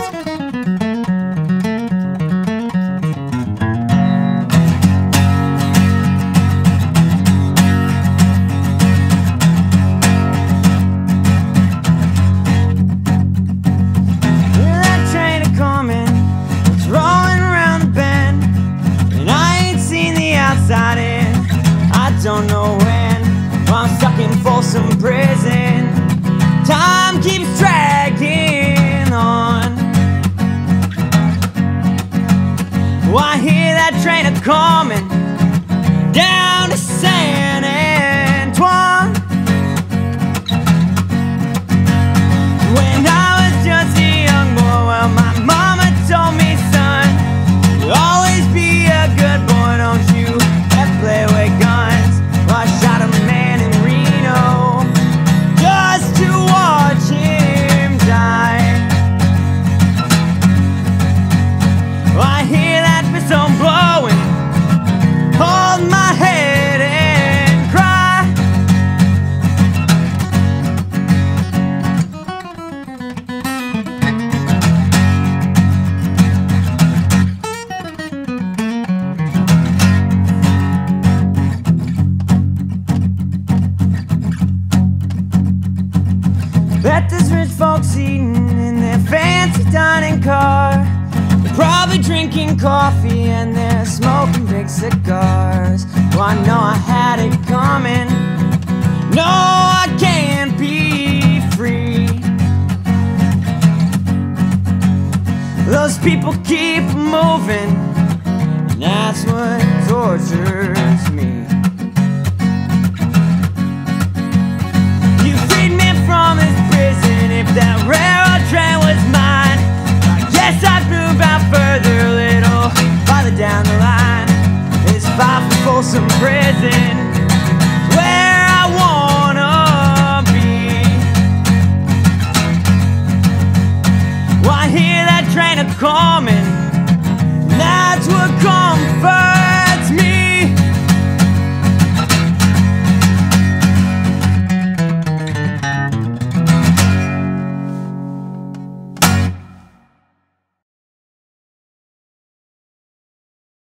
Don't know when, well, I'm stuck in Folsom Prison. Time keeps dragging on. Well, I hear that train a-coming down to San Antoine. When I was just a young boy, well, my mama told me, son, you'll always be a good boy, don't you ever play with guns. I shot a man in Reno just to watch him die. I hear that whistle blowing, hold my head and cry. Bet there's rich folks eating in their fancy dining car. They're probably drinking coffee and they're smoking big cigars. Well, I know I had it coming. No, I can't be free. Those people keep moving, and that's what tortures me. From this prison, if that railroad train was mine, I guess I'd move out further, a little farther down the line. It's far from Folsom Prison, where I wanna be. Well, I hear that train a-coming, that's what comforts